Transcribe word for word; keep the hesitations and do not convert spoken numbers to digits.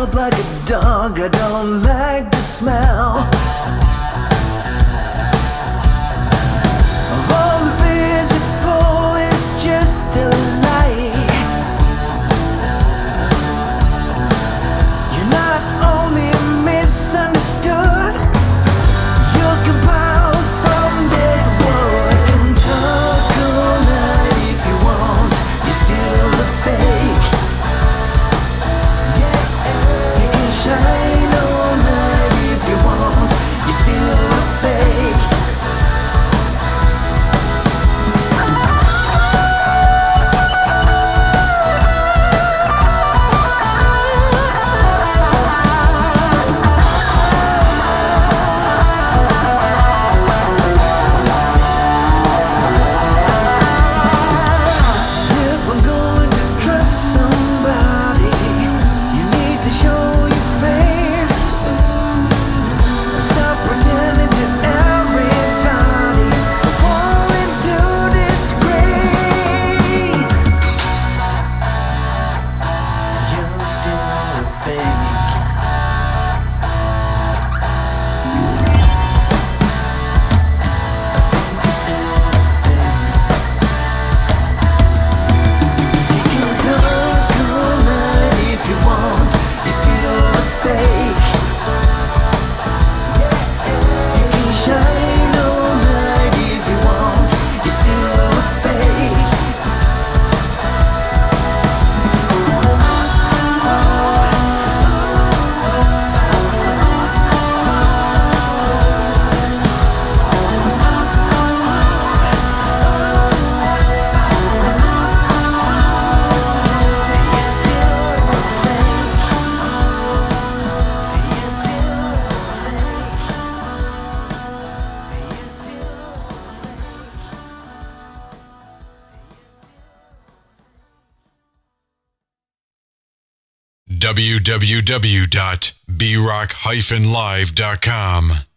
bark like a dog, I don't like the smell of all the beers you pull is just a lie. You're not only misunderstood, you're compiled from dead wood. You can talk all night if you want, you're still a fake. You can shine all night if you want, you're still a fake. If I'm going to trust somebody, you need to show your face. Stop pretending to everybody, fall into disgrace. You're still a fake. I think you're still a fake. You can talk all night if you want, you're still a fake. You can shine all night if you want, you're still a fake. You're still a fake. You're still a fake. You're still w w w dot b rock dash live dot com